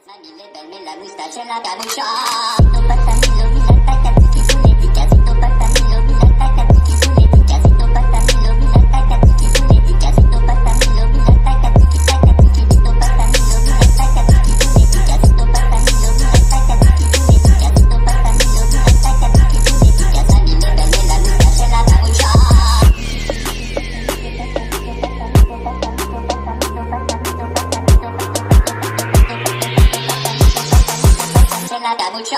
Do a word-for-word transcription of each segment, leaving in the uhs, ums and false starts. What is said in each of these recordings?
Mamie est belle mais la moustache elle a cabocha. Sito patamilo mila takatiki funetika. Sito patamilo mila takatiki funetika. Sito patamilo mila takatiki funetika. Sito patamilo mila takatiki takatiki. Sito patamilo mila takatiki funetika. Sito patamilo mila takatiki funetika. Sito patamilo mila takatiki funetika. Mamie est belle mais la moustache elle a cabocha. La cabocha.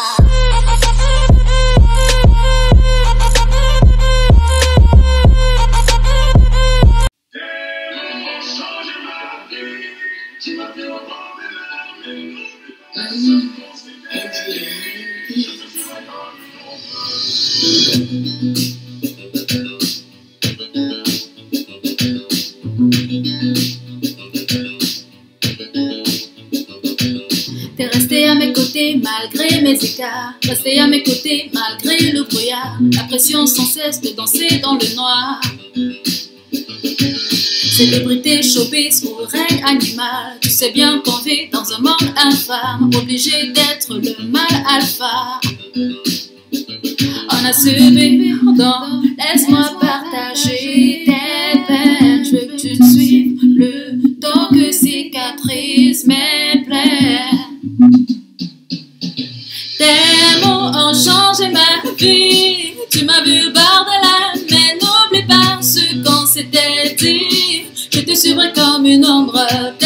T'es resté à mes côtés malgré mes écarts, resté à mes côtés malgré le brouillard, la pression sans cesse de danser dans le noir. Célébrité, showbiz ou règne animal, tu sais bien qu'on vit dans un monde infâme, obligé d'être le mal alpha. On a subi, pardon, laisse-moi partager tes peines, je veux que tu te suives le temps que cicatrise mes plaies. Tes mots ont changé ma vie, tu m'as vu bord de la mais n'oublie pas ce qu'on s'était dit. Je te suivrai comme une ombre.